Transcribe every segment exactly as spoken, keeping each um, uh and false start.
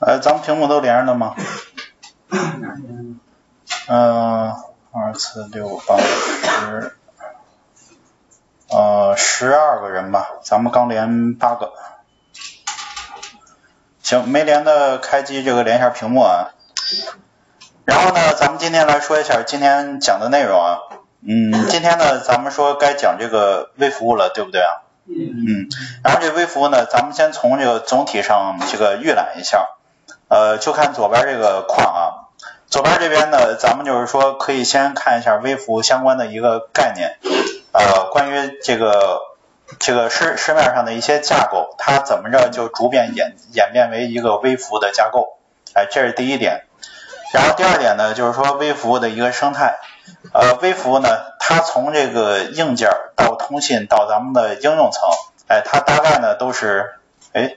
呃，咱们屏幕都连着的吗？嗯，二四六八十，呃，十二个人吧，咱们刚连八个。行，没连的开机这个连一下屏幕啊。然后呢，咱们今天来说一下今天讲的内容啊。嗯，今天呢，咱们说该讲这个微服务了，对不对啊？嗯。然后这微服务呢，咱们先从这个总体上这个预览一下。呃，就看左边这个框啊，左边这边呢，咱们就是说可以先看一下微服务相关的一个概念，呃，关于这个这个市市面上的一些架构，它怎么着就逐渐演演变为一个微服务的架构，哎，这是第一点。然后第二点呢，就是说微服务的一个生态，呃，微服务呢，它从这个硬件到通信到咱们的应用层，哎，它大概呢都是，哎。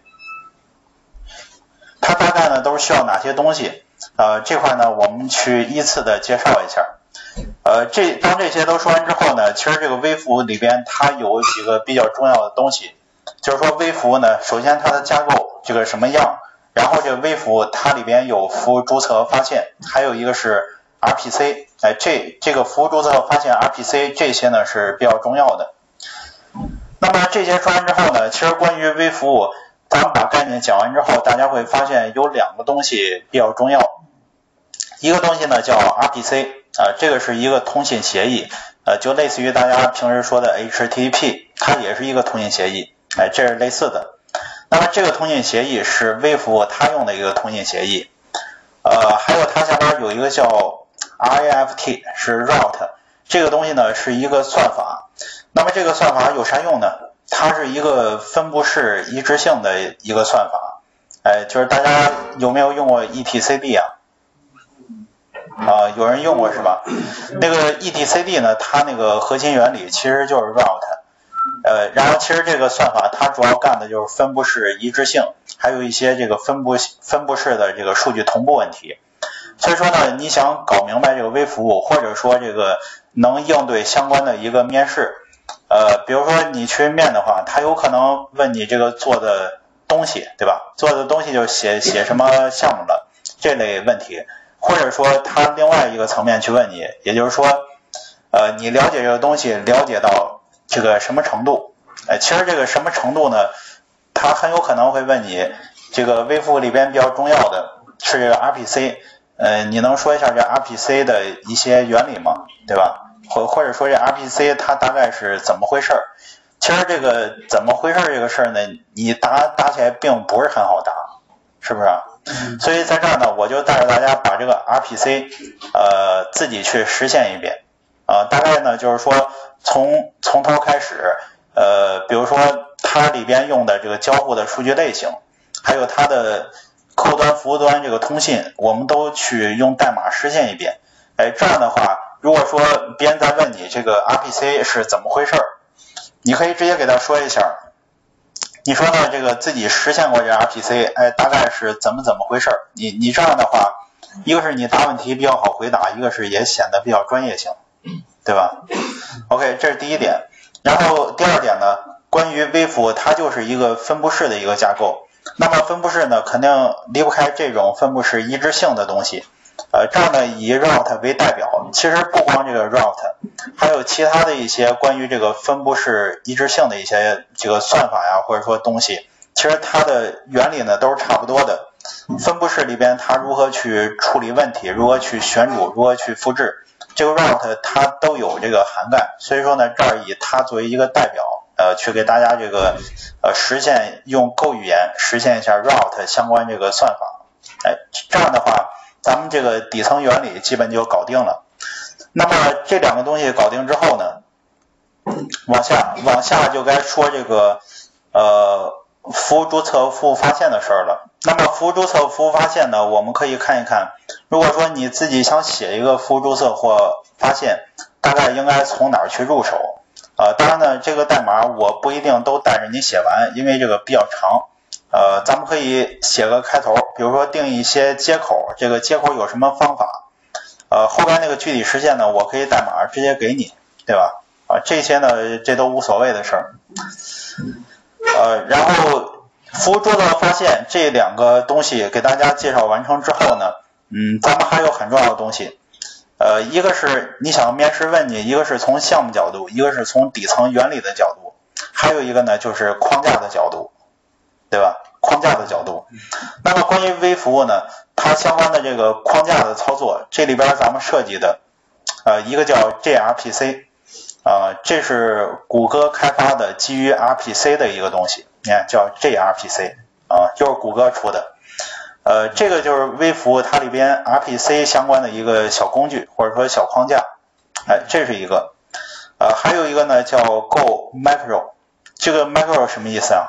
它大概呢都是需要哪些东西？呃，这块呢我们去依次的介绍一下。呃，这当这些都说完之后呢，其实这个微服务里边它有几个比较重要的东西，就是说微服务呢，首先它的架构这个什么样，然后这个微服务它里边有服务注册和发现，还有一个是 R P C， 哎，这这个服务注册和发现 R P C 这些呢是比较重要的。那么这些说完之后呢，其实关于微服务。咱们把概念讲完之后，大家会发现有两个东西比较重要。一个东西呢叫 R P C， 啊、呃，这个是一个通信协议，呃，就类似于大家平时说的 H T T P， 它也是一个通信协议，哎，这是类似的。那么这个通信协议是微服务它用的一个通信协议，呃，还有它下边有一个叫 R A F T， 是 route， 这个东西呢是一个算法。那么这个算法有啥用呢？它是一个分布式一致性的一个算法，哎，就是大家有没有用过 E T C D 啊？啊，有人用过是吧？那个 E T C D 呢，它那个核心原理其实就是 route， 呃，然后其实这个算法它主要干的就是分布式一致性，还有一些这个分布分布式的这个数据同步问题。所以说呢，你想搞明白这个微服务，或者说这个能应对相关的一个面试。呃，比如说你去面的话，他有可能问你这个做的东西，对吧？做的东西就写写什么项目的这类问题，或者说他另外一个层面去问你，也就是说，呃，你了解这个东西了解到这个什么程度？呃，其实这个什么程度呢？他很有可能会问你，这个微服务里边比较重要的是这个 R P C， 呃，你能说一下这 R P C 的一些原理吗？对吧？或或者说这 R P C 它大概是怎么回事？其实这个怎么回事这个事儿呢，你答答起来并不是很好答，是不是啊？所以在这儿呢，我就带着大家把这个 R P C 呃自己去实现一遍啊、呃，大概呢就是说从从头开始，呃，比如说它里边用的这个交互的数据类型，还有它的客户端服务端这个通信，我们都去用代码实现一遍。哎，这样的话。如果说别人在问你这个 R P C 是怎么回事，你可以直接给他说一下，你说呢这个自己实现过这 R P C， 哎，大概是怎么怎么回事？你你这样的话，一个是你答问题比较好回答，一个是也显得比较专业性，对吧 ？OK， 这是第一点。然后第二点呢，关于微服务，它就是一个分布式的一个架构。那么分布式呢，肯定离不开这种分布式一致性的东西。呃，这样呢以 route 为代表，其实不光这个 route， 还有其他的一些关于这个分布式一致性的一些这个算法呀，或者说东西，其实它的原理呢都是差不多的。分布式里边它如何去处理问题，如何去选主，如何去复制，这个 route 它都有这个涵盖。所以说呢，这儿以它作为一个代表，呃，去给大家这个呃实现用Go语言实现一下 route 相关这个算法。哎，这样的话。咱们这个底层原理基本就搞定了。那么这两个东西搞定之后呢，往下往下就该说这个呃服务注册、服务发现的事儿了。那么服务注册、服务发现呢，我们可以看一看，如果说你自己想写一个服务注册或发现，大概应该从哪儿去入手？呃，当然呢，这个代码我不一定都带着你写完，因为这个比较长。呃，咱们可以写个开头，比如说定一些接口，这个接口有什么方法？呃，后边那个具体实现呢，我可以代码直接给你，对吧？啊，这些呢，这都无所谓的事儿。呃，然后服务做到发现这两个东西给大家介绍完成之后呢，嗯，咱们还有很重要的东西，呃，一个是你想面试问你，一个是从项目角度，一个是从底层原理的角度，还有一个呢就是框架的角度，对吧？框架的角度。那么关于微服务呢，它相关的这个框架的操作，这里边咱们设计的，呃，一个叫 J R P C， 啊、呃，这是谷歌开发的基于 R P C 的一个东西，你看叫 J R P C， 啊、呃，就是谷歌出的。呃，这个就是微服务它里边 R P C 相关的一个小工具或者说小框架，哎，这是一个。呃，还有一个呢叫 Go Macro， 这个 Macro 什么意思啊？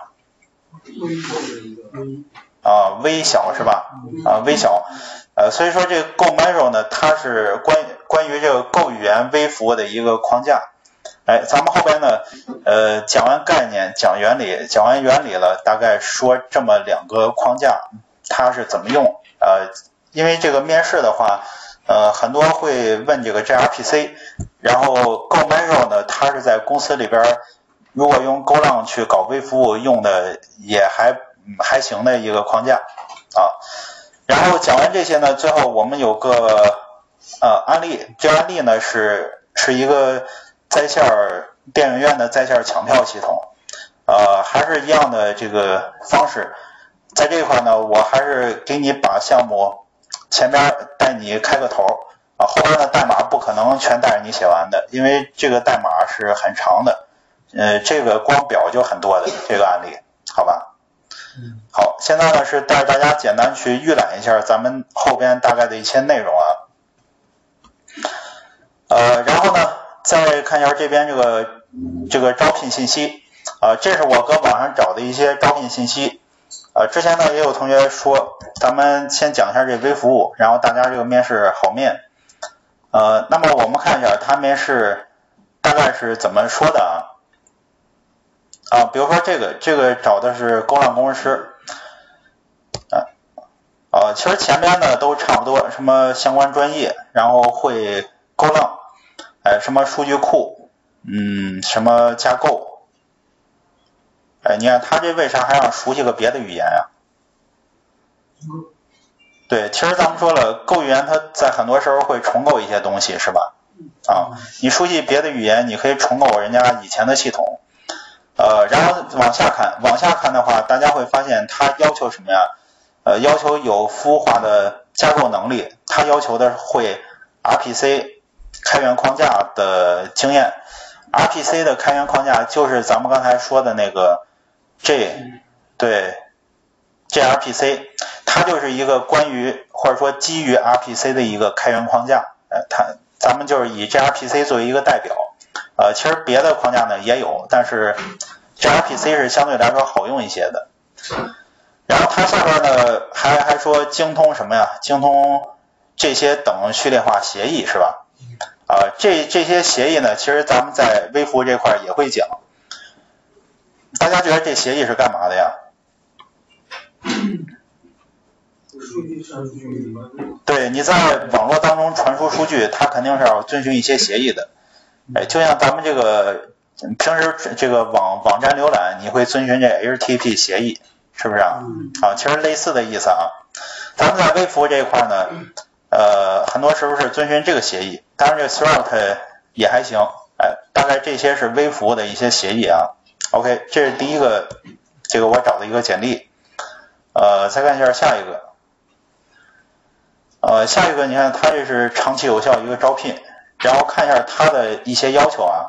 啊，微小是吧？啊，微小。呃，所以说这个 Go Macro 呢，它是关关于这个 Go 语言微服务的一个框架。哎，咱们后边呢，呃，讲完概念，讲原理，讲完原理了，大概说这么两个框架。它是怎么用？呃，因为这个面试的话，呃，很多会问这个 J R P C， 然后 Go Macro 呢，它是在公司里边，如果用 Golang 去搞微服务用的也还、嗯、还行的一个框架啊。然后讲完这些呢，最后我们有个呃案例，这个案例呢是是一个在线电影院的在线抢票系统，呃，还是一样的这个方式。在这一块呢，我还是给你把项目前边带你开个头啊，后边的代码不可能全带着你写完的，因为这个代码是很长的，呃，这个光表就很多的这个案例，好吧？好，现在呢是带着大家简单去预览一下咱们后边大概的一些内容啊，呃，然后呢再看一下这边这个这个招聘信息啊、呃，这是我搁网上找的一些招聘信息。呃，之前呢也有同学说，咱们先讲一下这微服务，然后大家这个面试好面。呃，那么我们看一下他面试大概是怎么说的啊？啊，比如说这个，这个找的是Golang工程师，啊，啊，其实前边呢都差不多，什么相关专业，然后会Golang，哎，什么数据库，嗯，什么架构。哎，你看他这为啥还要熟悉个别的语言啊？对，其实咱们说了，Go语言它在很多时候会重构一些东西，是吧？啊，你熟悉别的语言，你可以重构人家以前的系统。呃，然后往下看，往下看的话，大家会发现它要求什么呀？呃，要求有服务化的架构能力，它要求的会 R P C 开源框架的经验。R P C 的开源框架就是咱们刚才说的那个。J 对 J R P C， 它就是一个关于或者说基于 R P C 的一个开源框架，呃，它咱们就是以 J R P C 作为一个代表，呃，其实别的框架呢也有，但是 J R P C 是相对来说好用一些的。然后它下边呢还还说精通什么呀？精通这些等序列化协议是吧？啊、呃，这这些协议呢，其实咱们在微服务这块也会讲。大家觉得这协议是干嘛的呀？对，你在网络当中传输数据，它肯定是要遵循一些协议的。哎，就像咱们这个平时这个网网站浏览，你会遵循这 H T T P 协议，是不是啊？啊，其实类似的意思啊。咱们在微服务这一块呢，呃，很多时候是遵循这个协议，当然这 throughout 也还行。哎，大概这些是微服务的一些协议啊。OK， 这是第一个，这个我找的一个简历。呃，再看一下下一个。呃，下一个你看，它这是长期有效一个招聘，然后看一下它的一些要求啊。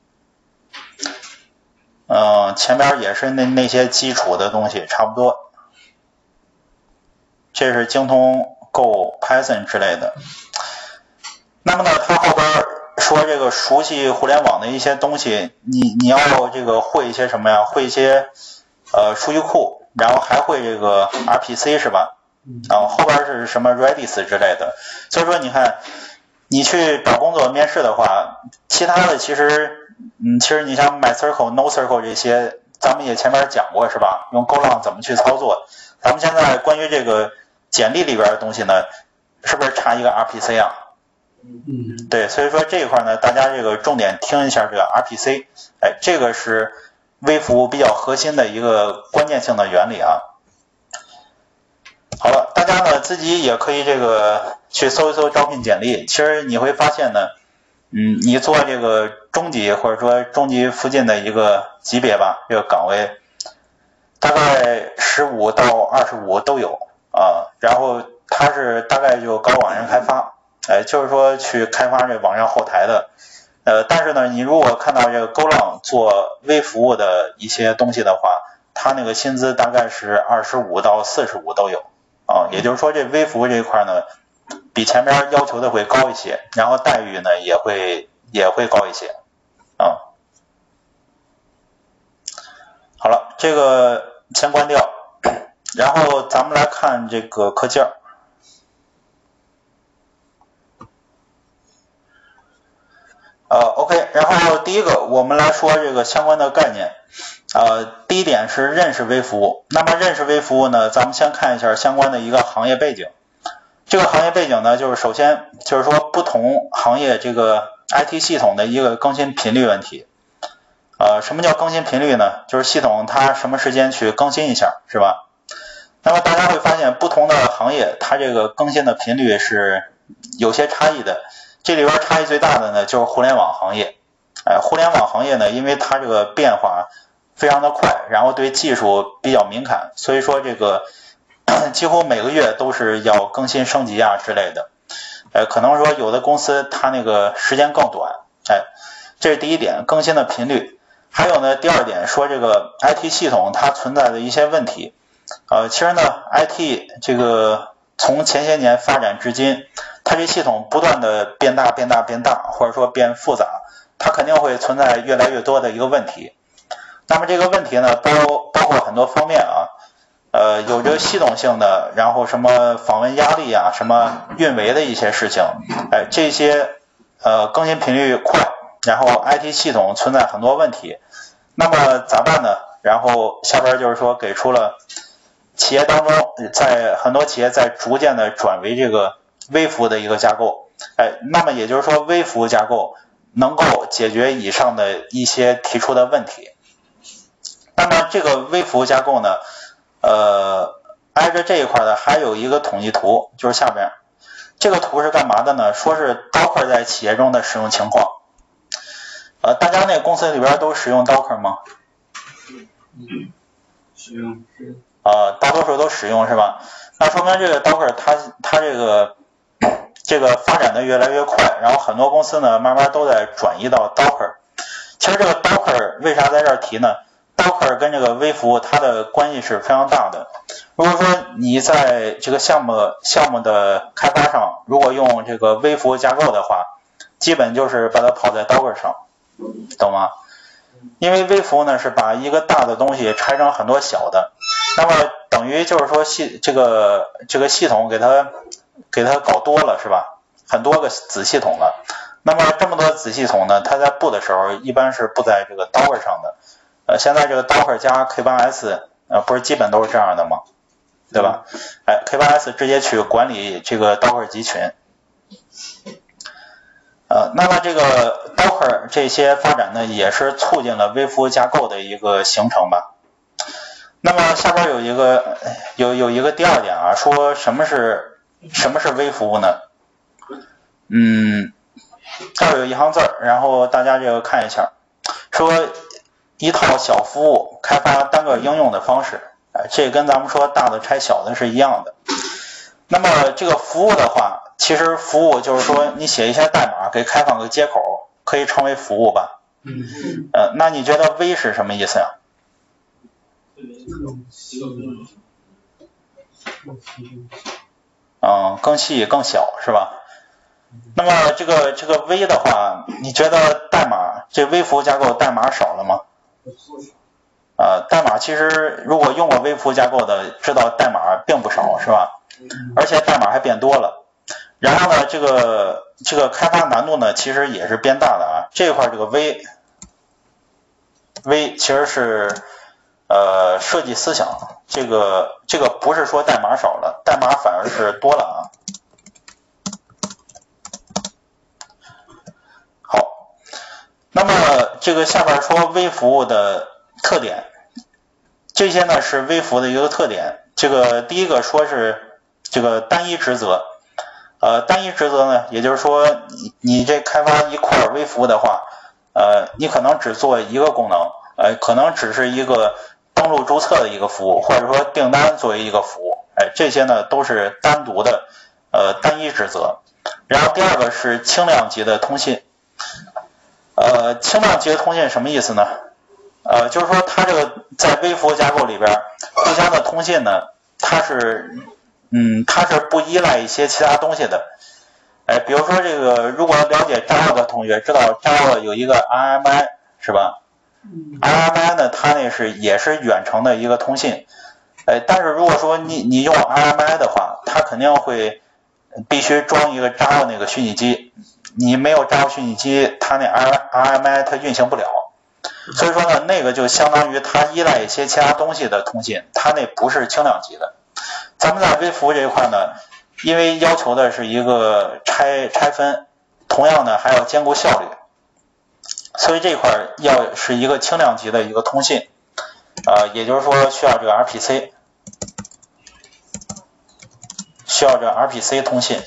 嗯、呃，前边也是那那些基础的东西，差不多。这是精通 Go、Python 之类的。那么呢，它后边说这个熟悉互联网的一些东西，你你要这个会一些什么呀？会一些呃数据库，然后还会这个 R P C 是吧？然后后边是什么 Redis 之类的。所以说你看，你去找工作面试的话，其他的其实嗯，其实你像 MyCircle、NoCircle 这些，咱们也前面讲过是吧？用 Golang 怎么去操作？咱们现在关于这个简历里边的东西呢，是不是差一个 R P C 啊？嗯，对，所以说这一块呢，大家这个重点听一下这个 R P C， 哎，这个是微服务比较核心的一个关键性的原理啊。好了，大家呢自己也可以这个去搜一搜招聘简历，其实你会发现呢，嗯，你做这个中级或者说中级附近的一个级别吧，这个岗位大概十五到二十五都有啊，然后它是大概就搞网站开发，哎，就是说去开发这网站后台的。呃，但是呢，你如果看到这个勾浪做微服务的一些东西的话，它那个薪资大概是二十五到四十五都有啊，也就是说这微服务这一块呢，比前面要求的会高一些，然后待遇呢也会也会高一些啊。好了，这个先关掉，然后咱们来看这个课件。呃 ，OK， 然后第一个我们来说这个相关的概念。呃，第一点是认识微服务。那么认识微服务呢，咱们先看一下相关的一个行业背景。这个行业背景呢，就是首先就是说不同行业这个 I T 系统的一个更新频率问题。呃，什么叫更新频率呢？就是系统它什么时间去更新一下，是吧？那么大家会发现不同的行业它这个更新的频率是有些差异的。这里边差异最大的呢就是互联网行业。哎，互联网行业呢，因为它这个变化非常的快，然后对技术比较敏感，所以说这个几乎每个月都是要更新升级啊之类的。呃，可能说有的公司它那个时间更短，哎，这是第一点，更新的频率。还有呢，第二点说这个 I T 系统它存在的一些问题。呃，其实呢 I T 这个从前些年发展至今，它这系统不断的变大变大变大，或者说变复杂，它肯定会存在越来越多的一个问题。那么这个问题呢，包包括很多方面啊，呃，有着系统性的，然后什么访问压力啊，什么运维的一些事情，哎，这些呃更新频率快，然后 I T 系统存在很多问题，那么咋办呢？然后下边就是说给出了企业当中，在很多企业在逐渐的转为这个微服务的一个架构，哎，那么也就是说微服务架构能够解决以上的一些提出的问题。那么这个微服务架构呢，呃，挨着这一块的还有一个统计图，就是下边这个图是干嘛的呢？说是 Docker 在企业中的使用情况。呃，大家那个公司里边都使用 Docker 吗？ 嗯，使用是。 呃，大多数都使用是吧？那说明这个 Docker 它它这个这个发展的越来越快，然后很多公司呢慢慢都在转移到 Docker。其实这个 Docker 为啥在这儿提呢？Docker 跟这个微服务它的关系是非常大的。如果说你在这个项目项目的开发上，如果用这个微服务架构的话，基本就是把它跑在 Docker 上，懂吗？因为微服务呢是把一个大的东西拆成很多小的，那么等于就是说系这个这个系统给它给它搞多了是吧？很多个子系统了。那么这么多子系统呢，它在布的时候一般是布在这个 Docker 上的。呃，现在这个 Docker 加 K 八 S 呃不是基本都是这样的吗？对吧？哎 ，K 八 S 直接去管理这个 Docker 集群。呃，那么这个 Docker 这些发展呢，也是促进了微服务架构的一个形成吧。那么下边有一个有有一个第二点啊，说什么是什么是微服务呢？嗯，这儿有一行字儿，然后大家这个看一下，说一套小服务开发单个应用的方式，哎，这跟咱们说大的拆小的是一样的。那么这个服务的话，其实服务就是说你写一些代码给开放个接口，可以称为服务吧？ 嗯。 呃，那你觉得微是什么意思呀？嗯，更细更小是吧？那么这个这个微的话，你觉得代码这微服务架构代码少了吗？呃，代码其实如果用过微服务架构的，知道代码并不少是吧？而且代码还变多了。然后呢，这个这个开发难度呢，其实也是变大的啊。这一块这个微微其实是呃设计思想，这个这个不是说代码少了，代码反而是多了啊。好，那么这个下边说微服务的特点，这些呢是微服的一个特点。这个第一个说是这个单一职责，呃，单一职责呢，也就是说你你这开发一块微服的话，呃，你可能只做一个功能，呃，可能只是一个登录注册的一个服务，或者说订单作为一个服务，哎，这些呢都是单独的呃单一职责。然后第二个是轻量级的通信，呃，轻量级的通信什么意思呢？呃，就是说它这个在微服务架构里边互相的通信呢，它是嗯它是不依赖一些其他东西的。哎，比如说这个，如果了解 Java 的同学知道 Java 有一个 R M I 是吧？ 嗯 R M I 呢，它那是也是远程的一个通信。哎，但是如果说你你用 R M I 的话，它肯定会必须装一个 Java 那个虚拟机，你没有 Java 虚拟机，它那 R M I 它运行不了。所以说呢，那个就相当于它依赖一些其他东西的通信，它那不是轻量级的。咱们在微服务这一块呢，因为要求的是一个拆拆分，同样呢还要兼顾效率，所以这块要是一个轻量级的一个通信，呃，也就是说需要这个 R P C， 需要这个 R P C 通信。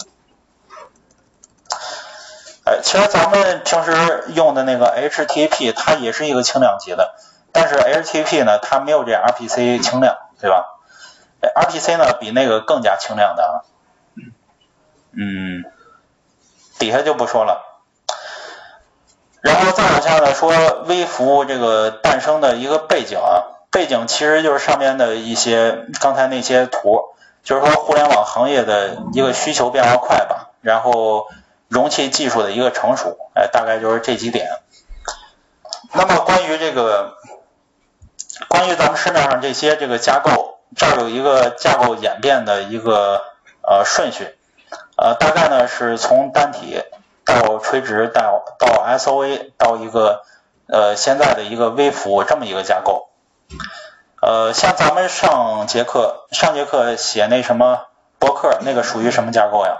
哎，其实咱们平时用的那个 H T T P 它也是一个轻量级的，但是 H T T P 呢它没有这 R P C 轻量，对吧？R P C 呢比那个更加轻量的啊，嗯，底下就不说了。然后再往下呢说微服务这个诞生的一个背景啊，背景其实就是上面的一些刚才那些图，就是说互联网行业的一个需求变化快吧，然后容器技术的一个成熟，哎，大概就是这几点。那么关于这个，关于咱们市面上这些这个架构，这儿有一个架构演变的一个呃顺序，呃，大概呢是从单体到垂直到到 S O A 到一个呃现在的一个微服务这么一个架构。呃，像咱们上节课上节课写那什么博客，那个属于什么架构呀？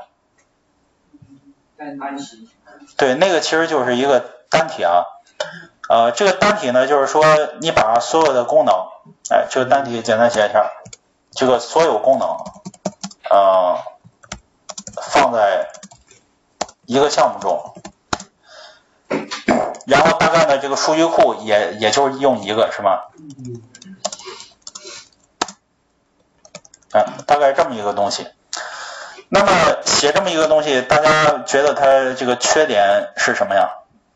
单体。 对，那个其实就是一个单体啊。呃，这个单体呢，就是说你把所有的功能，哎，这个单体简单写一下，这个所有功能，呃，放在一个项目中，然后大概呢，这个数据库也也就是用一个，是吧？ 嗯。 哎，大概这么一个东西。那么写这么一个东西，大家觉得它这个缺点是什么呀？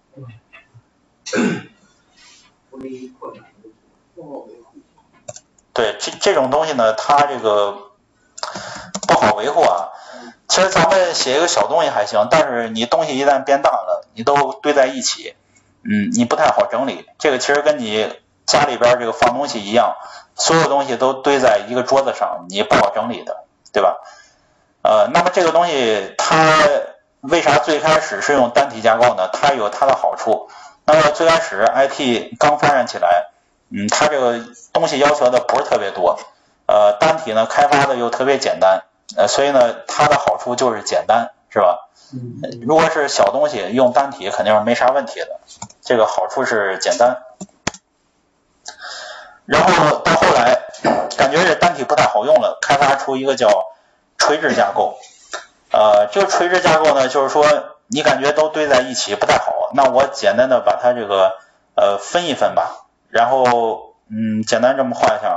对，这这种东西呢，它这个不好维护啊。其实咱们写一个小东西还行，但是你东西一旦变大了，你都堆在一起，嗯，你不太好整理。这个其实跟你家里边这个放东西一样，所有东西都堆在一个桌子上，你不好整理的，对吧？呃，那么这个东西它为啥最开始是用单体架构呢？它有它的好处。那么最开始 I T 刚发展起来，嗯，它这个东西要求的不是特别多，呃，单体呢开发的又特别简单，呃，所以呢它的好处就是简单，是吧？ 嗯。 如果是小东西用单体肯定是没啥问题的，这个好处是简单。然后到后来感觉这单体不太好用了，开发出一个叫垂直架构。呃，这个垂直架构呢，就是说你感觉都堆在一起不太好，那我简单的把它这个呃分一分吧，然后嗯简单这么画一下啊，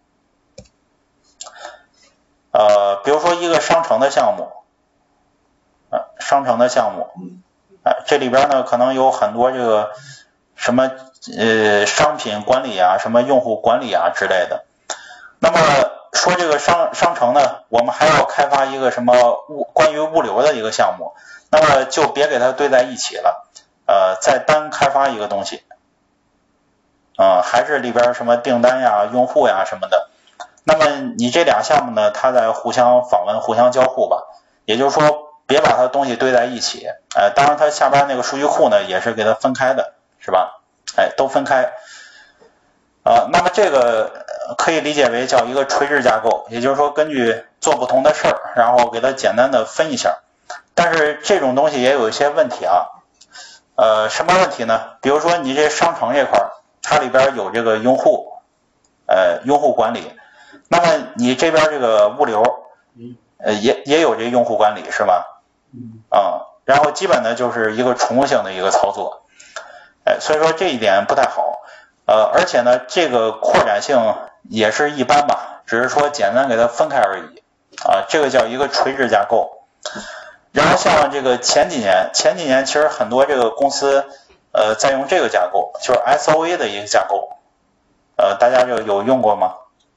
呃，比如说一个商城的项目，呃，商城的项目，哎、呃，这里边呢可能有很多这个什么呃商品管理啊，什么用户管理啊之类的。那么说这个商商城呢，我们还要开发一个什么物关于物流的一个项目，那么就别给它堆在一起了，呃，再单开发一个东西，啊、呃，还是里边什么订单呀、用户呀什么的。那么你这俩项目呢，它在互相访问、互相交互吧，也就是说别把它东西堆在一起，呃，当然它下边那个数据库呢也是给它分开的，是吧？哎，都分开。啊，那么这个可以理解为叫一个垂直架构，也就是说根据做不同的事儿，然后给它简单的分一下。但是这种东西也有一些问题啊，呃，什么问题呢？比如说你这商城这块儿， 它里边有这个用户，呃，用户管理。那么你这边这个物流，呃，也也有这用户管理是吧？嗯。啊，然后基本呢就是一个重复性的一个操作，哎，所以说这一点不太好。呃，而且呢，这个扩展性也是一般吧，只是说简单给它分开而已。啊，这个叫一个垂直架构。然后像这个前几年，前几年其实很多这个公司呃在用这个架构，就是 S O A 的一个架构。呃，大家就有用过吗？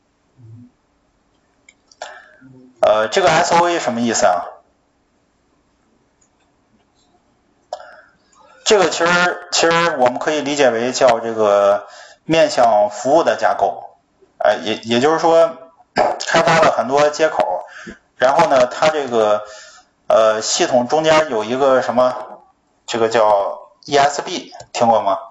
呃，这个 S O A 什么意思啊？这个其实其实我们可以理解为叫这个面向服务的架构，呃，也也就是说开发了很多接口，然后呢，它这个呃系统中间有一个什么，这个叫 E S B， 听过吗？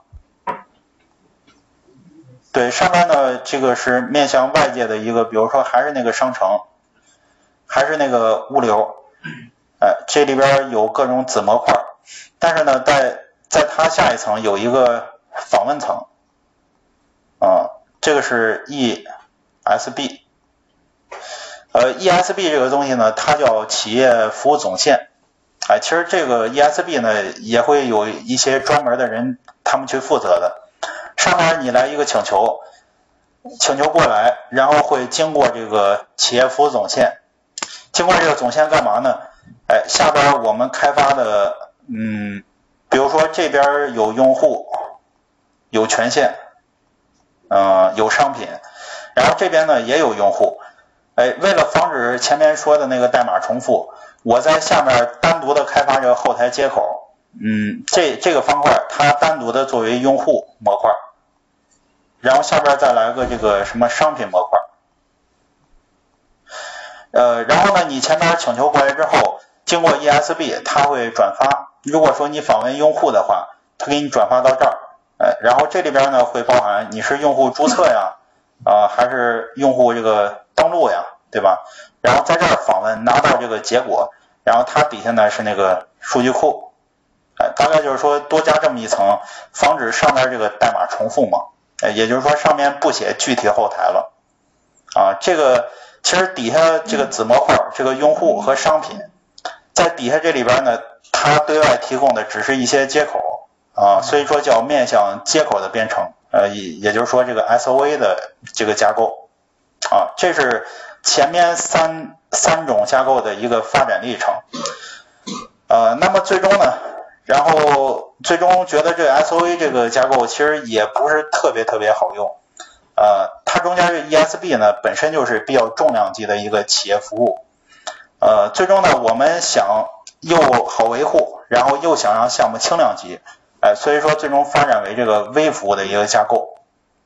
对，上面呢这个是面向外界的一个，比如说还是那个商城，还是那个物流，呃，这里边有各种子模块，但是呢，在在它下一层有一个访问层，啊、呃，这个是 E S B， 呃 ，E S B 这个东西呢，它叫企业服务总线，哎、呃，其实这个 E S B 呢也会有一些专门的人他们去负责的，上面你来一个请求，请求过来，然后会经过这个企业服务总线，经过这个总线干嘛呢？哎，下边我们开发的，嗯。比如说这边有用户，有权限，呃，有商品，然后这边呢也有用户，哎，为了防止前面说的那个代码重复，我在下面单独的开发这个后台接口，嗯，这这个方块它单独的作为用户模块，然后下边再来个这个什么商品模块，呃，然后呢你前面请求过来之后，经过 E S B 它会转发。如果说你访问用户的话，它给你转发到这儿，呃，然后这里边呢会包含你是用户注册呀，啊、呃、还是用户这个登录呀，对吧？然后在这儿访问拿到这个结果，然后它底下呢是那个数据库，哎、呃，大概就是说多加这么一层，防止上面这个代码重复嘛，呃，也就是说上面不写具体后台了，啊，这个其实底下这个子模块，这个用户和商品，在底下这里边呢。它对外提供的只是一些接口啊，所以说叫面向接口的编程，呃，也也就是说这个 S O A 的这个架构啊，这是前面三三种架构的一个发展历程。呃，那么最终呢，然后最终觉得这个 S O A 这个架构其实也不是特别特别好用，呃，它中间这 E S B 呢本身就是比较重量级的一个企业服务，呃，最终呢我们想。又好维护，然后又想让项目轻量级，哎，所以说最终发展为这个微服务的一个架构。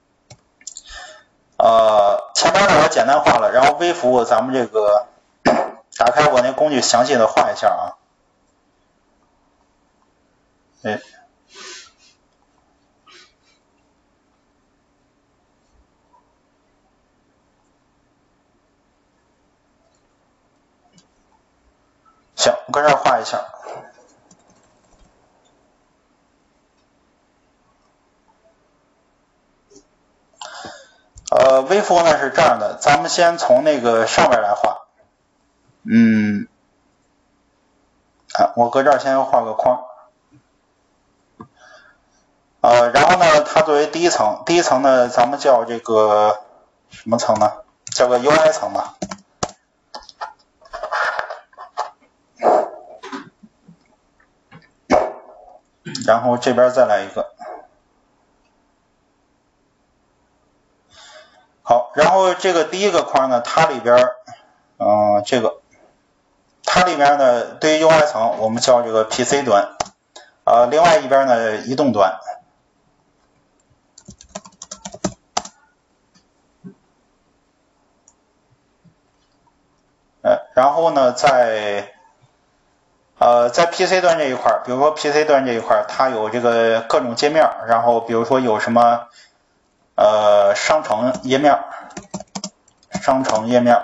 呃，前面呢我简单画了，然后微服务咱们这个打开我那工具详细的画一下啊。哎，行，我搁这儿画一下。呃，微服务呢是这样的，咱们先从那个上边来画。嗯，啊，我搁这儿先画个框。呃，然后呢，它作为第一层，第一层呢，咱们叫这个什么层呢？叫个 U I 层吧。然后这边再来一个。好，然后这个第一个框呢，它里边，嗯、呃，这个，它里面呢，对于 U I 层，我们叫这个 P C 端，呃，另外一边呢，移动端。呃，然后呢，在呃，在 P C 端这一块，比如说 P C 端这一块，它有这个各种界面，然后比如说有什么呃商城页面，商城页面，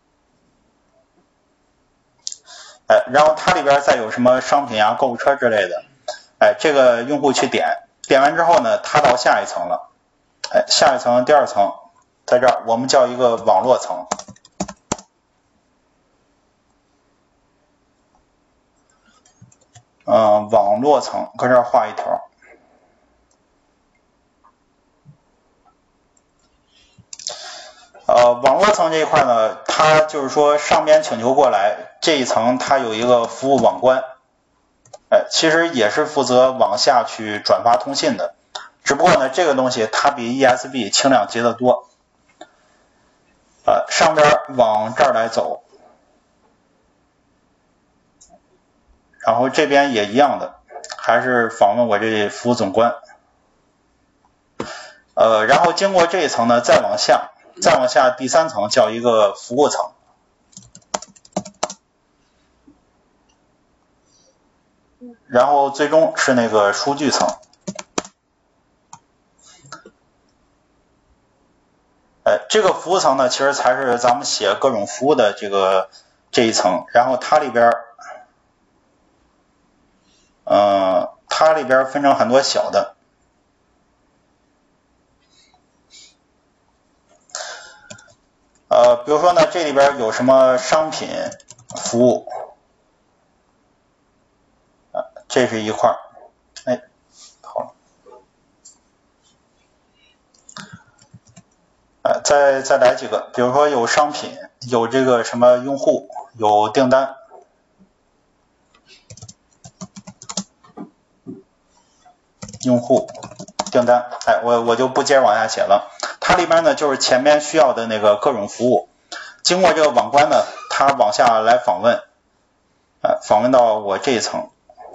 哎，然后它里边再有什么商品啊、购物车之类的，哎，这个用户去点，点完之后呢，它到下一层了， 哎，下一层第二层在这儿，我们叫一个网络层。呃，网络层搁这儿画一条。呃，网络层这一块呢，它就是说上边请求过来这一层，它有一个服务网关，哎，其实也是负责往下去转发通信的，只不过呢，这个东西它比 E S B 轻量级得多。呃，上边往这儿来走，然后这边也一样的，还是访问我这服务总关。呃，然后经过这一层呢，再往下。再往下第三层叫一个服务层，然后最终是那个数据层。呃，这个服务层呢，其实才是咱们写各种服务的这个这一层，然后它里边，呃，它里边分成很多小的。呃，比如说呢，这里边有什么商品服务，呃，这是一块儿，哎，好了，呃，再再来几个，比如说有商品，有这个什么用户，有订单，用户订单，哎，我我就不接着往下写了。它里边呢就是前面需要的那个各种服务，经过这个网关呢，它往下来访问，呃，访问到我这一层，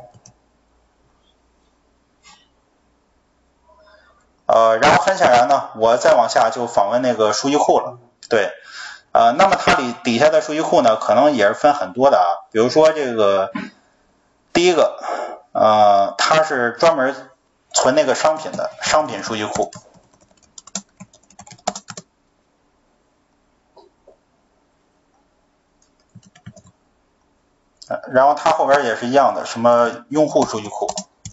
呃，然后很显然呢，我再往下就访问那个数据库了，对，呃，那么它里底下的数据库呢，可能也是分很多的啊，比如说这个第一个，呃，它是专门存那个商品的商品数据库。然后它后边也是一样的，什么用户数据库。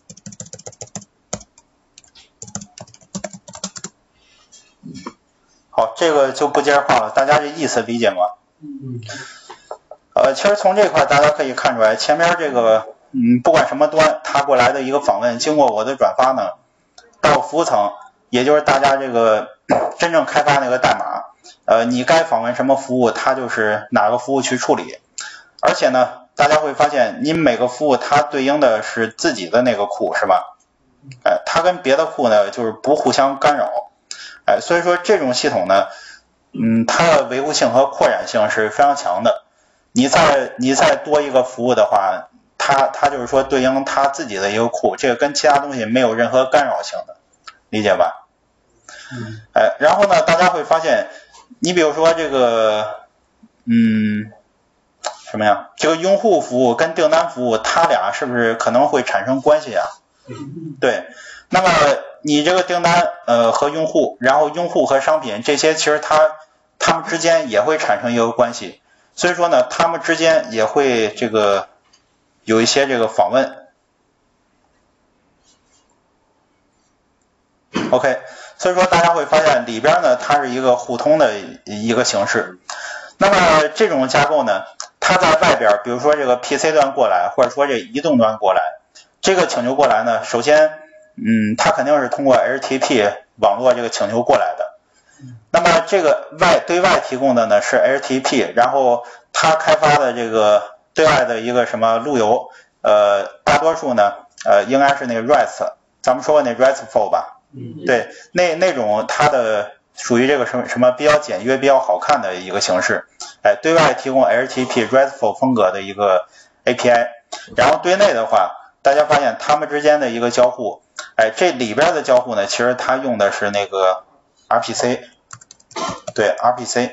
好，这个就不接着画了，大家这意思理解吗？ 嗯。 呃，其实从这块大家可以看出来，前面这个，嗯，不管什么端，它过来的一个访问，经过我的转发呢，到服务层，也就是大家这个真正开发那个代码，呃，你该访问什么服务，它就是哪个服务去处理，而且呢。大家会发现，你每个服务它对应的是自己的那个库，是吧？哎，它跟别的库呢就是不互相干扰，哎，所以说这种系统呢，嗯，它的维护性和扩展性是非常强的。你再你再多一个服务的话，它它就是说对应它自己的一个库，这个跟其他东西没有任何干扰性的，理解吧？ 嗯。 哎，然后呢，大家会发现，你比如说这个，嗯。什么呀？这个用户服务跟订单服务，它俩是不是可能会产生关系啊？对，那么你这个订单呃和用户，然后用户和商品这些，其实它它们之间也会产生一个关系，所以说呢，它们之间也会这个有一些这个访问。OK， 所以说大家会发现里边呢，它是一个互通的一个形式。那么这种架构呢？它在外边，比如说这个 P C 端过来，或者说这移动端过来，这个请求过来呢，首先，嗯，它肯定是通过 H T T P 网络这个请求过来的。那么这个外对外提供的呢是 H T T P， 然后它开发的这个对外的一个什么路由，呃，大多数呢，呃，应该是那个 REST， 咱们说过那 RESTful 吧？ 嗯。 对，那那种它的属于这个什么什么比较简约、比较好看的一个形式。哎，对外提供 H T T P RESTful 风格的一个 A P I， 然后对内的话，大家发现它们之间的一个交互，哎，这里边的交互呢，其实它用的是那个 R P C， 对 R P C，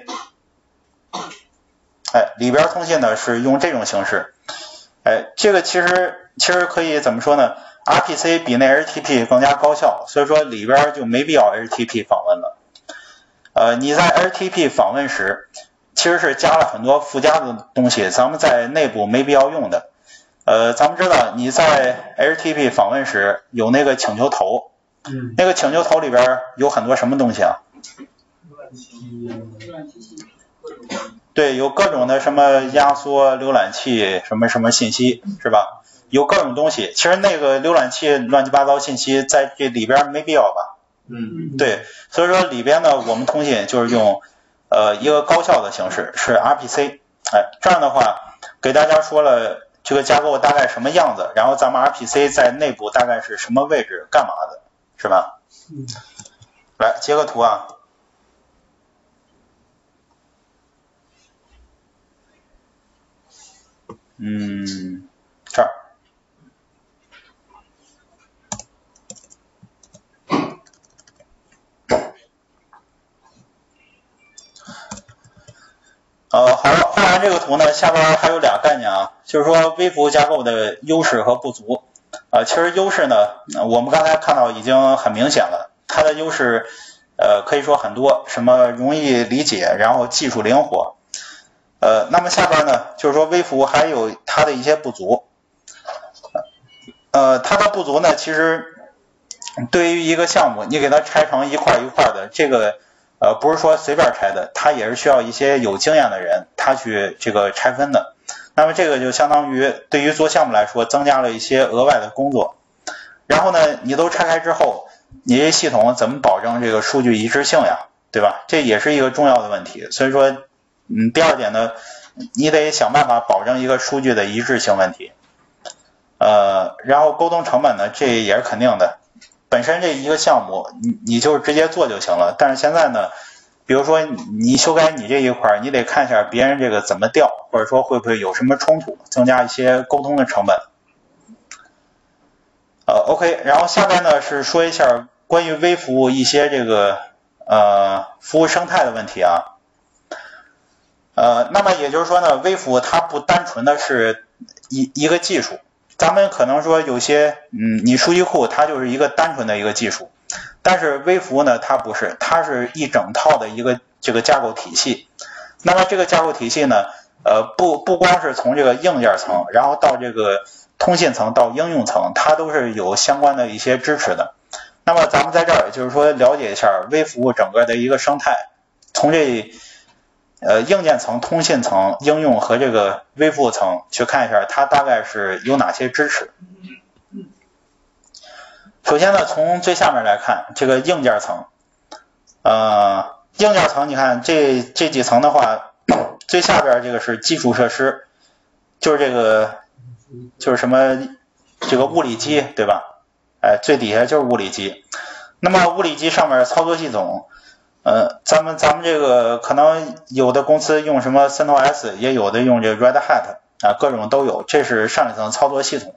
哎，里边通信呢是用这种形式，哎，这个其实其实可以怎么说呢 ？R P C 比那 H T T P 更加高效，所以说里边就没必要 H T T P 访问了。呃，你在 H T T P 访问时，其实是加了很多附加的东西，咱们在内部没必要用的。呃，咱们知道你在 H T T P 访问时有那个请求头， 嗯， 那个请求头里边有很多什么东西啊？对，有各种的什么压缩浏览器什么什么信息是吧？有各种东西，其实那个浏览器乱七八糟信息在这里边没必要吧？ 嗯， 对，所以说里边呢，我们通信就是用呃一个高效的形式是 R P C， 哎，这样的话给大家说了这个架构大概什么样子，然后咱们 R P C 在内部大概是什么位置，干嘛的，是吧？ 嗯， 来截个图啊。嗯，这儿。呃，好了，画完这个图呢，下边还有俩概念啊，就是说微服务架构的优势和不足。呃，其实优势呢，我们刚才看到已经很明显了，它的优势呃可以说很多，什么容易理解，然后技术灵活。呃，那么下边呢，就是说微服务还有它的一些不足。呃，它的不足呢，其实对于一个项目，你给它拆成一块一块的，这个呃不是说随便拆的，它也是需要一些有经验的人，他去这个拆分的。那么这个就相当于对于做项目来说，增加了一些额外的工作。然后呢，你都拆开之后，你这系统怎么保证这个数据一致性呀？对吧？这也是一个重要的问题。所以说，嗯，第二点呢，你得想办法保证一个数据的一致性问题。呃，然后沟通成本呢，这也是肯定的。本身这一个项目，你你就直接做就行了。但是现在呢，比如说你修改你这一块，你得看一下别人这个怎么调，或者说会不会有什么冲突，增加一些沟通的成本。呃 ，OK， 然后下边呢是说一下关于微服务一些这个呃服务生态的问题啊。呃，那么也就是说呢，微服务它不单纯的是一一个技术。咱们可能说有些，嗯，你数据库它就是一个单纯的一个技术，但是微服务呢，它不是，它是一整套的一个这个架构体系。那么这个架构体系呢，呃，不不光是从这个硬件层，然后到这个通信层到应用层，它都是有相关的一些支持的。那么咱们在这儿就是说了解一下微服务整个的一个生态，从这呃，硬件层、通信层、应用和这个微服务层去看一下，它大概是有哪些支持。首先呢，从最下面来看，这个硬件层，呃，硬件层，你看这这几层的话，最下边这个是基础设施，就是这个就是什么这个物理机，对吧？哎，最底下就是物理机。那么物理机上面操作系统。呃，咱们咱们这个可能有的公司用什么 CentOS， 也有的用这 Red Hat 啊，各种都有，这是上一层操作系统。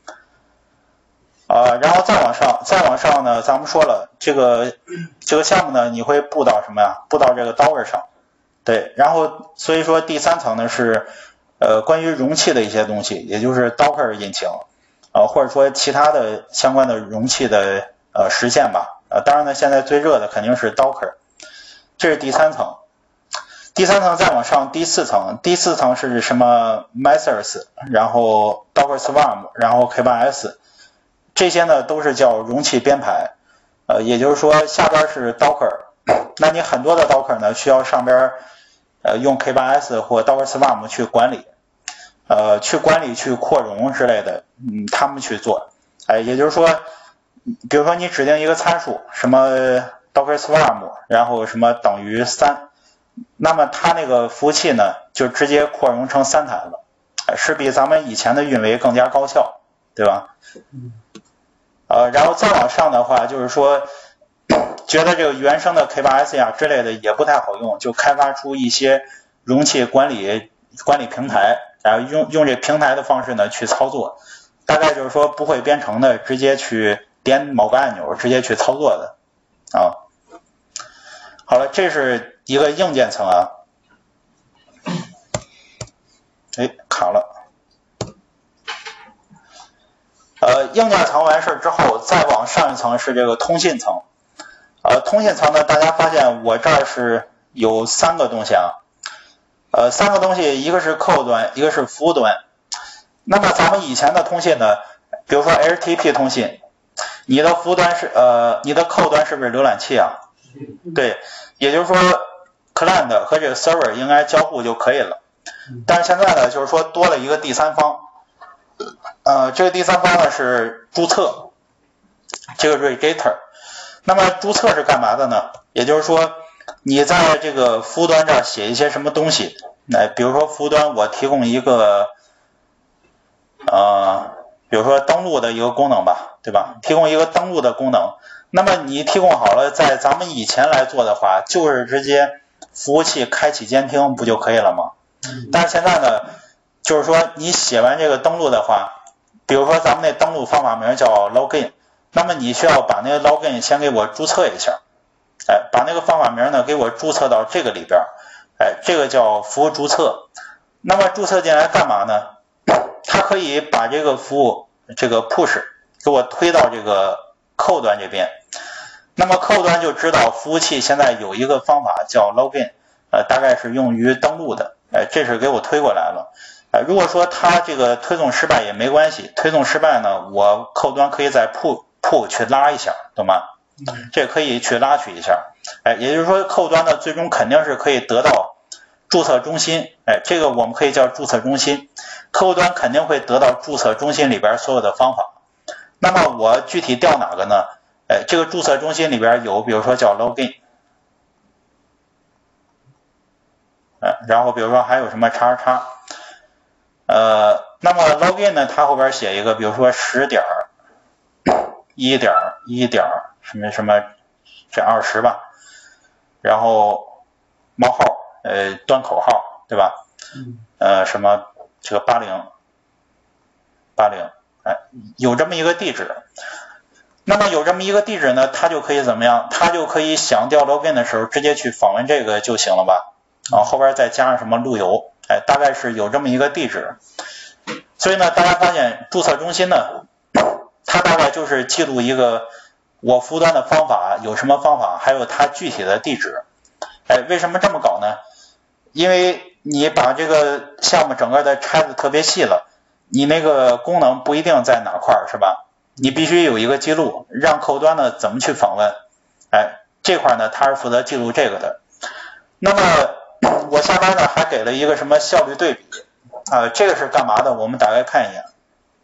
啊、呃，然后再往上，再往上呢，咱们说了，这个这个项目呢，你会布到什么呀？布到这个 Docker 上，对，然后所以说第三层呢是呃关于容器的一些东西，也就是 Docker 引擎，啊、呃，或者说其他的相关的容器的呃实现吧。呃，当然呢，现在最热的肯定是 Docker。这是第三层，第三层再往上，第四层，第四层是什么 Mesos， 然后 Docker Swarm， 然后 K 八 S， 这些呢都是叫容器编排，呃，也就是说下边是 Docker， 那你很多的 Docker 呢需要上边呃用 K 八 S 或 Docker Swarm 去管理，呃，去管理去扩容之类的，嗯，他们去做，哎、呃，也就是说，比如说你指定一个参数，什么Docker Swarm， 然后什么等于三，那么它那个服务器呢，就直接扩容成三台了，是比咱们以前的运维更加高效，对吧？呃，然后再往上的话，就是说，觉得这个原生的 K 八 S 呀之类的也不太好用，就开发出一些容器管理管理平台，然后用用这平台的方式呢去操作，大概就是说不会编程的，直接去点某个按钮，直接去操作的。啊，好了，这是一个硬件层啊，哎，卡了。呃，硬件层完事之后，再往上一层是这个通信层。呃，通信层呢，大家发现我这儿是有三个东西啊，呃，三个东西，一个是客户端，一个是服务端。那么咱们以前的通信呢，比如说 H T T P 通信。 你的服务端是呃，你的客户端是不是浏览器啊？对，也就是说 client 和这个 server 应该交互就可以了。但是现在呢，就是说多了一个第三方，呃，这个第三方呢是注册，这个 register。那么注册是干嘛的呢？也就是说，你在这个服务端这儿写一些什么东西，来，比如说服务端我提供一个呃，比如说登录的一个功能吧，对吧？提供一个登录的功能，那么你提供好了，在咱们以前来做的话，就是直接服务器开启监听不就可以了吗？但是现在呢，就是说你写完这个登录的话，比如说咱们那登录方法名叫 login， 那么你需要把那个 login 先给我注册一下，哎，把那个方法名呢给我注册到这个里边，哎，这个叫服务注册。那么注册进来干嘛呢？它可以把这个服务这个 push 给我推到这个客户端这边，那么客户端就知道服务器现在有一个方法叫 login， 呃，大概是用于登录的，哎，这是给我推过来了。呃，如果说它这个推送失败也没关系，推送失败呢，我客户端可以在 pull pull 去拉一下，懂吗？这可以去拉取一下，哎，也就是说客户端呢最终肯定是可以得到注册中心，哎，这个我们可以叫注册中心，客户端肯定会得到注册中心里边所有的方法。那么我具体调哪个呢？哎，这个注册中心里边有，比如说叫 login， 呃，然后比如说还有什么叉叉叉，呃，那么 login 呢，它后边写一个，比如说十点一点一点什么什么这二十吧，然后冒号，呃，端口号，对吧？呃，什么这个八零八零，哎，有这么一个地址。那么有这么一个地址呢，它就可以怎么样？它就可以想调 login 的时候直接去访问这个就行了吧？啊，后边再加上什么路由，哎，大概是有这么一个地址。所以呢，大家发现注册中心呢，它大概就是记录一个我服务端的方法有什么方法，还有它具体的地址。哎，为什么这么搞呢？因为你把这个项目整个的拆的特别细了，你那个功能不一定在哪块儿，是吧？你必须有一个记录，让客户端呢怎么去访问。哎，这块呢它是负责记录这个的。那么我下边呢还给了一个什么效率对比啊、呃，这个是干嘛的？我们大概看一眼。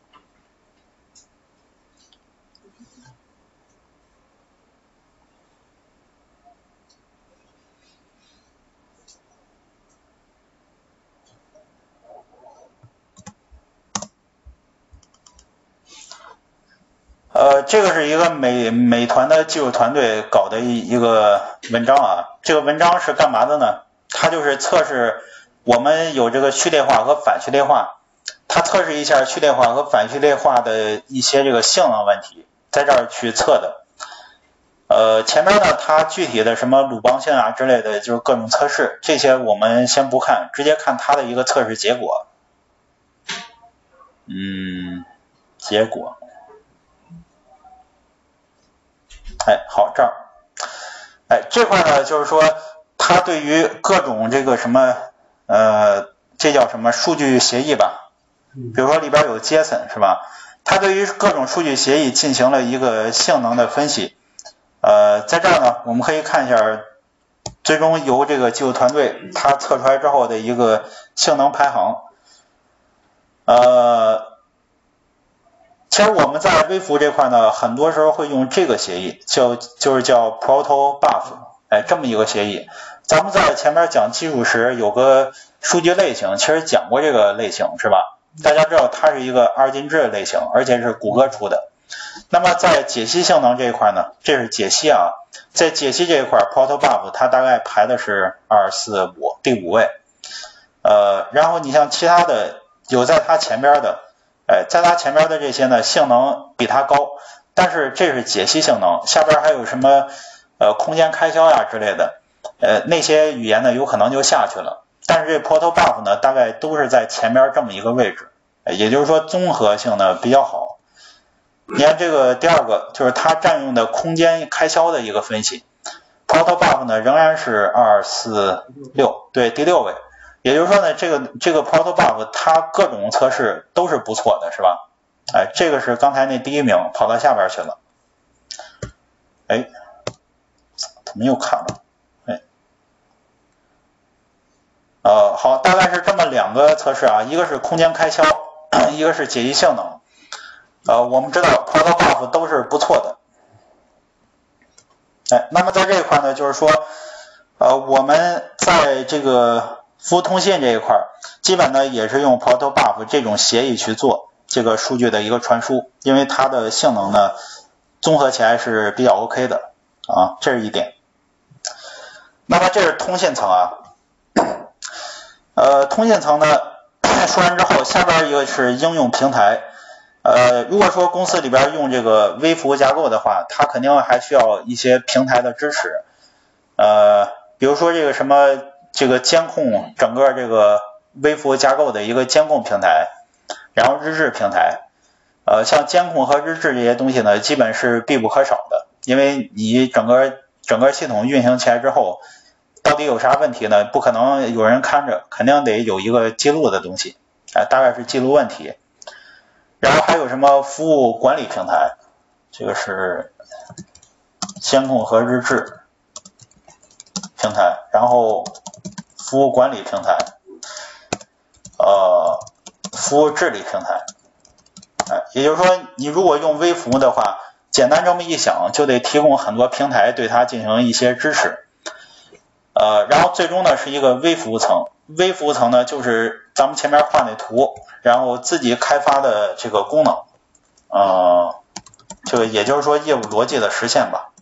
呃，这个是一个美美团的技术团队搞的一一个文章啊。这个文章是干嘛的呢？它就是测试我们有这个序列化和反序列化，它测试一下序列化和反序列化的一些这个性能问题，在这儿去测的。呃，前面呢，它具体的什么鲁邦性啊之类的，就是各种测试，这些我们先不看，直接看它的一个测试结果。嗯，结果。哎，好，这儿，哎，这块呢，就是说，它对于各种这个什么，呃，这叫什么数据协议吧？比如说里边有 JSON 是吧？它对于各种数据协议进行了一个性能的分析。呃，在这儿呢，我们可以看一下，最终由这个技术团队它测出来之后的一个性能排行。呃。其实我们在微服这块呢，很多时候会用这个协议，叫就是叫 protobuf， 哎，这么一个协议。咱们在前面讲技术时有个数据类型，其实讲过这个类型是吧？大家知道它是一个二进制类型，而且是谷歌出的。那么在解析性能这一块呢，这是解析啊，在解析这一块 protobuf 它大概排的是二四五第五位。呃，然后你像其他的有在它前边的。哎，在它前面的这些呢，性能比它高，但是这是解析性能，下边还有什么呃空间开销呀之类的，呃那些语言呢有可能就下去了。但是这 protobuf 呢，大概都是在前边这么一个位置，也就是说综合性呢比较好。你看这个第二个就是它占用的空间开销的一个分析 ，protobuf 呢仍然是二四六，对，第六位。也就是说呢，这个这个 protobuf 它各种测试都是不错的，是吧？哎，这个是刚才那第一名跑到下边去了。 哎，怎么又卡了？哎，呃，好，大概是这么两个测试啊，一个是空间开销，一个是解析性能。呃，我们知道 protobuf 都是不错的。哎，那么在这一块呢，就是说，呃，我们在这个服务通信这一块，基本呢也是用 protobuf 这种协议去做这个数据的一个传输，因为它的性能呢综合起来是比较 OK 的啊，这是一点。那么这是通信层啊，呃，通信层呢说完之后，下边一个是应用平台。呃，如果说公司里边用这个微服务架构的话，它肯定还需要一些平台的支持。呃，比如说这个什么这个监控整个这个微服务架构的一个监控平台，然后日志平台。呃，像监控和日志这些东西呢，基本是必不可少的，因为你整个整个系统运行起来之后，到底有啥问题呢？不可能有人看着，肯定得有一个记录的东西，啊、呃，大概是记录问题。然后还有什么服务管理平台，这个是监控和日志平台，然后服务管理平台，呃，服务治理平台。哎，也就是说，你如果用微服务的话，简单这么一想，就得提供很多平台对它进行一些支持。呃，然后最终呢是一个微服务层，微服务层呢就是咱们前面画那图，然后自己开发的这个功能，呃，这个也就是说业务逻辑的实现吧。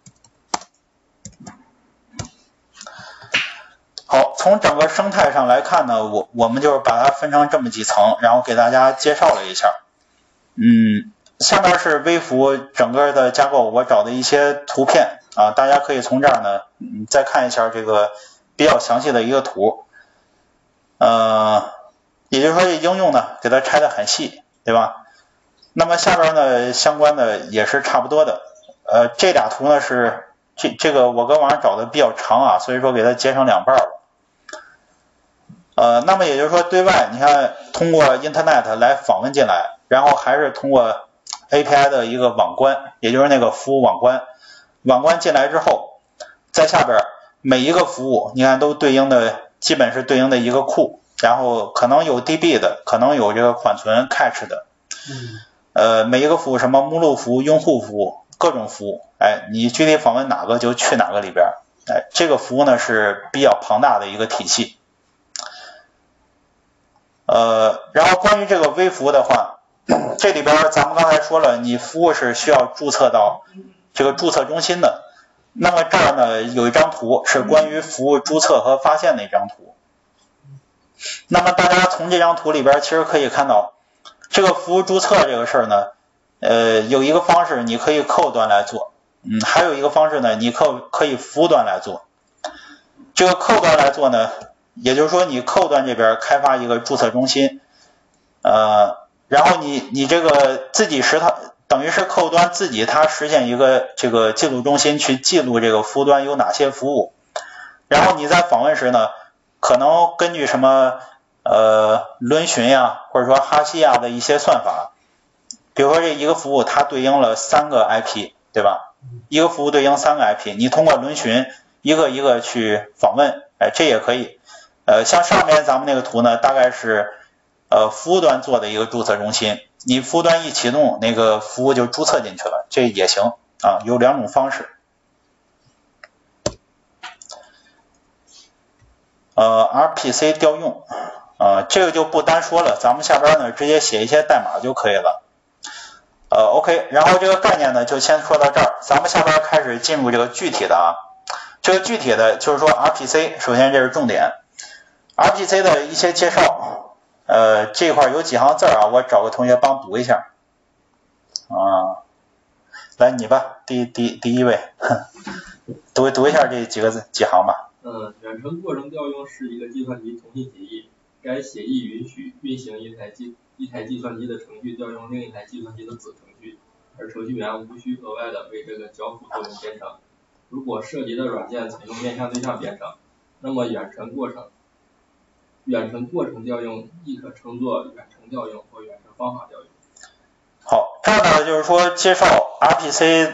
好，从整个生态上来看呢，我我们就是把它分成这么几层，然后给大家介绍了一下。嗯，下面是微服务整个的架构，我找的一些图片啊，大家可以从这儿呢，嗯，再看一下这个比较详细的一个图。呃，也就是说这应用呢给它拆得很细，对吧？那么下边呢相关的也是差不多的。呃，这俩图呢是这这个我搁网上找的比较长啊，所以说给它截成两半了。呃，那么也就是说对外你看通过 Internet 来访问进来，然后还是通过 A P I 的一个网关，也就是那个服务网关，网关进来之后，在下边每一个服务你看都对应的基本是对应的一个库，然后可能有 D B 的，可能有这个缓存 cache 的，呃，每一个服务什么目录服务、用户服务，各种服务，哎，你具体访问哪个就去哪个里边，哎，这个服务呢是比较庞大的一个体系。呃，然后关于这个微服务的话，这里边咱们刚才说了，你服务是需要注册到这个注册中心的。那么这儿呢有一张图是关于服务注册和发现的一张图。那么大家从这张图里边其实可以看到，这个服务注册这个事儿呢，呃，有一个方式你可以客户端来做，嗯，还有一个方式呢，你可可以服务端来做。这个客户端来做呢，也就是说你客户端这边开发一个注册中心，呃，然后你你这个自己实它等于是客户端自己它实现一个这个记录中心去记录这个服务端有哪些服务，然后你在访问时呢，可能根据什么呃轮询呀，或者说哈希呀的一些算法，比如说这一个服务它对应了三个 I P， 对吧？一个服务对应三个 I P， 你通过轮询一个一个去访问，哎，这也可以。呃，像上面咱们那个图呢，大概是呃服务端做的一个注册中心，你服务端一启动，那个服务就注册进去了，这也行啊，有两种方式。呃 R P C 调用，呃这个就不单说了，咱们下边呢直接写一些代码就可以了。呃 OK， 然后这个概念呢就先说到这儿，咱们下边开始进入这个具体的啊。这个具体的就是说 R P C， 首先这是重点。R P C 的一些介绍，呃，这块有几行字啊，我找个同学帮读一下。啊，来你吧，第第第一位，读读一下这几个字几行吧。 嗯，远程过程调用是一个计算机通信协议，该协议允许运行一台计一台计算机的程序调用另一台计算机的子程序，而程序员无需额外的为这个交付作用编程。如果涉及的软件采用面向对象编程，那么远程过程远程过程调用亦可称作远程调用或远程方法调用。 好，这儿呢就是说介绍 R P C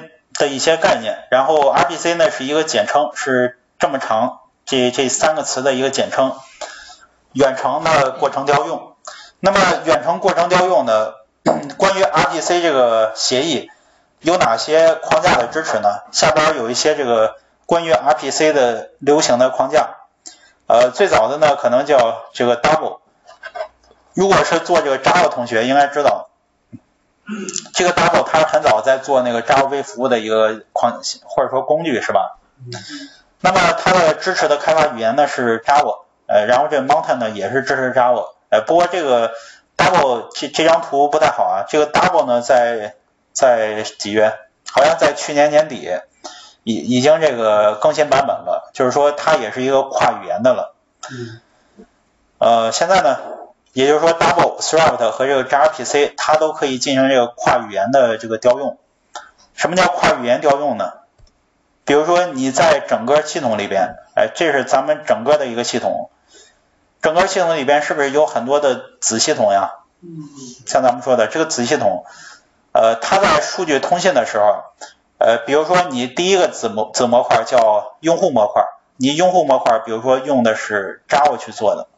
的一些概念。然后 R P C 呢是一个简称，是这么长这这三个词的一个简称，远程的过程调用。那么远程过程调用呢，关于 R P C 这个协议有哪些框架的支持呢？下边有一些这个关于 R P C 的流行的框架。呃，最早的呢可能叫这个 Double。如果是做这个 Java 同学应该知道，这个 Double 它很早在做那个 Java 微服务的一个框或者说工具是吧？那么它的支持的开发语言呢是 Java， 呃，然后这 Mountain 呢也是支持 Java。呃，不过这个 Double 这这张图不太好啊，这个 Double 呢在在几月？好像在去年年底已已经这个更新版本了，就是说它也是一个跨语言的了。呃，现在呢，也就是说 Double、Swift 和这个 J R P C 它都可以进行这个跨语言的这个调用。什么叫跨语言调用呢？比如说你在整个系统里边，哎，这是咱们整个的一个系统。整个系统里边是不是有很多的子系统呀？像咱们说的这个子系统，呃，它在数据通信的时候，呃，比如说你第一个子模子模块叫用户模块，你用户模块比如说用的是 Java 去做的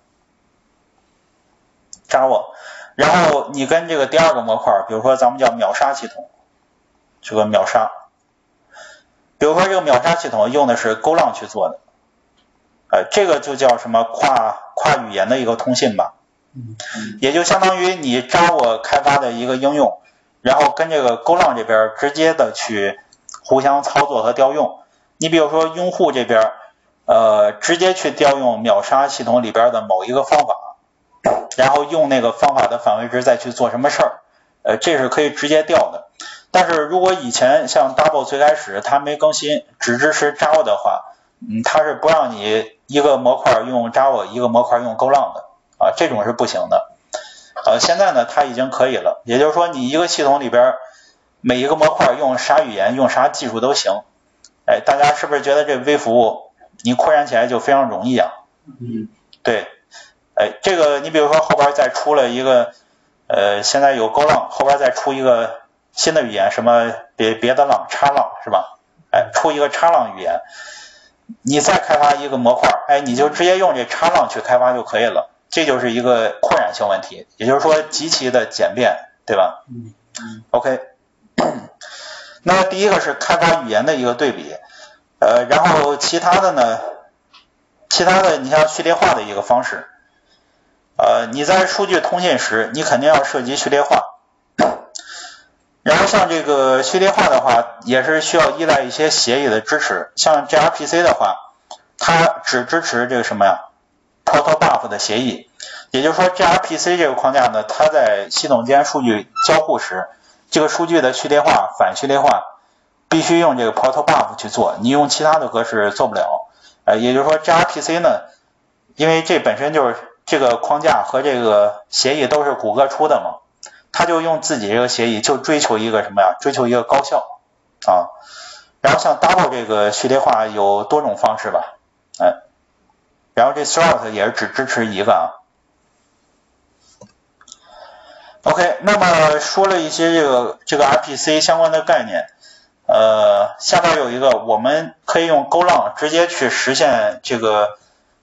Java， 然后你跟这个第二个模块，比如说咱们叫秒杀系统，这个秒杀，比如说这个秒杀系统用的是 Golang 去做的。呃，这个就叫什么跨跨语言的一个通信吧，也就相当于你 Java 开发的一个应用，然后跟这个 Golang 这边直接的去互相操作和调用。你比如说用户这边，呃，直接去调用秒杀系统里边的某一个方法，然后用那个方法的返回值再去做什么事儿，呃，这是可以直接调的。但是如果以前像 Double 最开始它没更新，只支持 Java 的话，嗯，它是不让你一个模块用 Java， 一个模块用 Golang 的啊，这种是不行的。呃，现在呢，它已经可以了，也就是说，你一个系统里边每一个模块用啥语言、用啥技术都行。哎，大家是不是觉得这微服务你扩展起来就非常容易啊？ 嗯， 对，哎，这个你比如说后边再出了一个，呃，现在有 Golang， 后边再出一个新的语言，什么别别的浪、叉浪是吧？哎，出一个叉浪语言。你再开发一个模块，哎，你就直接用这叉浪去开发就可以了，这就是一个扩展性问题，也就是说极其的简便，对吧？ 嗯嗯 OK， 那第一个是开发语言的一个对比，呃，然后其他的呢，其他的你像序列化的一个方式，呃，你在数据通信时，你肯定要涉及序列化。然后像这个序列化的话，也是需要依赖一些协议的支持。像 J R P C 的话，它只支持这个什么呀 protobuf 的协议，也就是说 J R P C 这个框架呢，它在系统间数据交互时，这个数据的序列化、反序列化必须用这个 protobuf 去做，你用其他的格式做不了。呃，也就是说 J R P C 呢，因为这本身就是这个框架和这个协议都是谷歌出的嘛。他就用自己这个协议，就追求一个什么呀？追求一个高效啊。然后像 Double 这个序列化有多种方式吧，哎，然后这 Swift 也是只支持一个啊。OK， 那么说了一些这个这个 R P C 相关的概念，呃，下边有一个我们可以用 Golang 直接去实现这个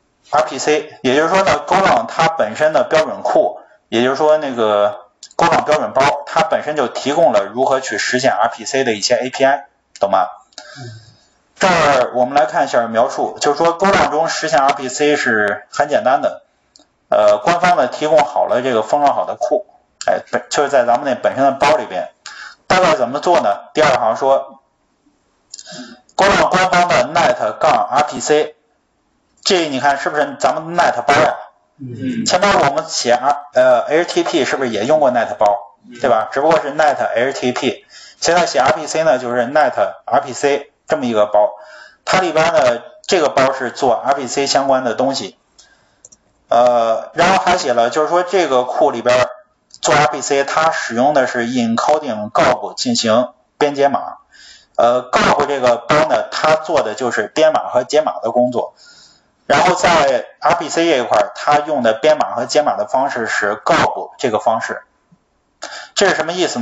R P C， 也就是说呢 ，Golang 它本身的标准库，也就是说那个Golang 标准包，它本身就提供了如何去实现 R P C 的一些 A P I， 懂吗？这儿我们来看一下描述，就是说 Golang 中实现 R P C 是很简单的，呃，官方呢提供好了这个封装好的库，哎，本就是在咱们那本身的包里边，大概怎么做呢？第二行说 ，Golang 官方的 net 杠 R P C， 这你看是不是咱们 net 包呀？ 嗯， 前面我们写 R 呃 L T P 是不是也用过 net 包，对吧？只不过是 net L T P， 现在写 R P C 呢就是 net R P C 这么一个包，它里边呢这个包是做 R P C 相关的东西，呃，然后还写了就是说这个库里边做 R P C 它使用的是 encoding Gob 进行编解码，呃 Gob 这个包呢它做的就是编码和解码的工作。然后在 R P C 这一块，它用的编码和解码的方式是 Gob 这个方式。这是什么意思呢？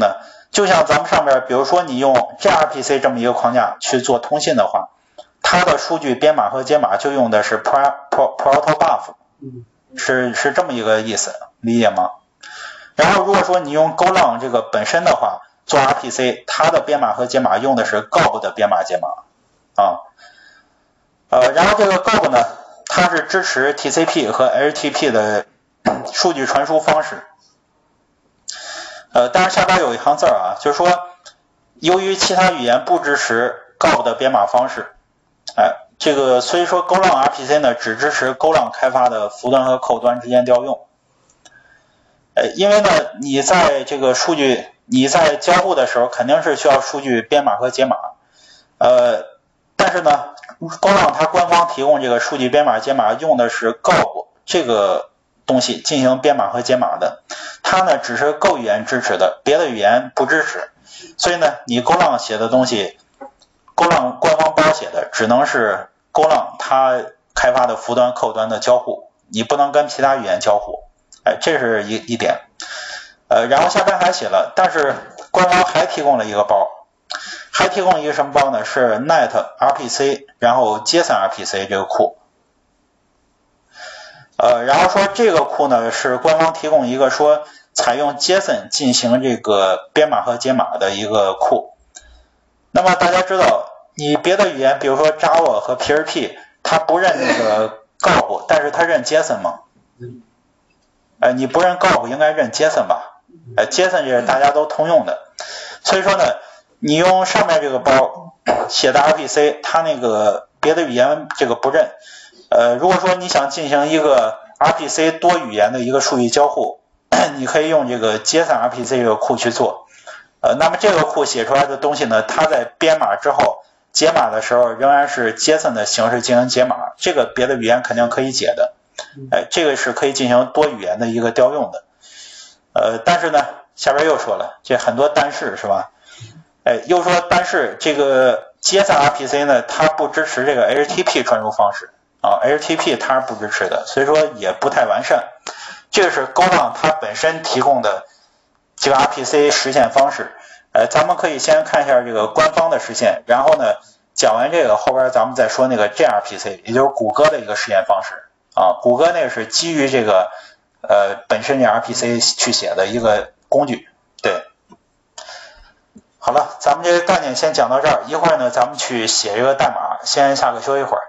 就像咱们上边，比如说你用 G R P C 这么一个框架去做通信的话，它的数据编码和解码就用的是 protobuf， 是是这么一个意思，理解吗？然后如果说你用 Golang 这个本身的话做 R P C， 它的编码和解码用的是 G O B 的编码解码啊。呃，然后这个 G O B 呢，它是支持 T C P 和 H T T P 的数据传输方式。呃，但是下边有一行字啊，就是说，由于其他语言不支持 G O B 的编码方式，哎，这个所以说 Golang R P C 呢只支持 Golang 开发的浮端和扣端之间调用。呃，因为呢，你在这个数据你在交互的时候肯定是需要数据编码和解码，呃，但是呢 ，Golang 它官方提供这个数据编码解码用的是 G O B 这个东西进行编码和解码的，它呢只是 Go 语言支持的，别的语言不支持，所以呢，你 Golang 写的东西 ，Golang 官方包写的只能是 Golang 它开发的浮端扣端的交互，你不能跟其他语言交互。哎，这是一一点，呃，然后下边还写了，但是官方还提供了一个包，还提供一个什么包呢？是 Net R P C， 然后 JSON R P C 这个库，呃，然后说这个库呢是官方提供一个说采用 JSON 进行这个编码和解码的一个库。那么大家知道，你别的语言，比如说 Java 和 P H P， 它不认那个 G O B， 但是它认 JSON 吗？呃，你不认 G O B 应该认 JSON 吧？呃 ，JSON 这是大家都通用的，所以说呢，你用上面这个包写的 R P C， 它那个别的语言这个不认。呃，如果说你想进行一个 R P C 多语言的一个数据交互，你可以用这个 JSON R P C 这个库去做。呃，那么这个库写出来的东西呢，它在编码之后解码的时候仍然是 JSON 的形式进行解码，这个别的语言肯定可以解的。哎，这个是可以进行多语言的一个调用的，呃，但是呢，下边又说了，这很多但是是吧？哎，又说但是这个 JSON R P C 呢，它不支持这个 H T T P 传输方式啊 ，H T T P 它是不支持的，所以说也不太完善。这个是 Golang 它本身提供的这个 R P C 实现方式。呃，咱们可以先看一下这个官方的实现，然后呢，讲完这个后边咱们再说那个 G R P C， 也就是谷歌的一个实现方式。啊，谷歌那个是基于这个呃本身这 R P C 去写的一个工具，对。好了，咱们这个概念先讲到这儿，一会儿呢咱们去写这个代码，先下课休一会儿。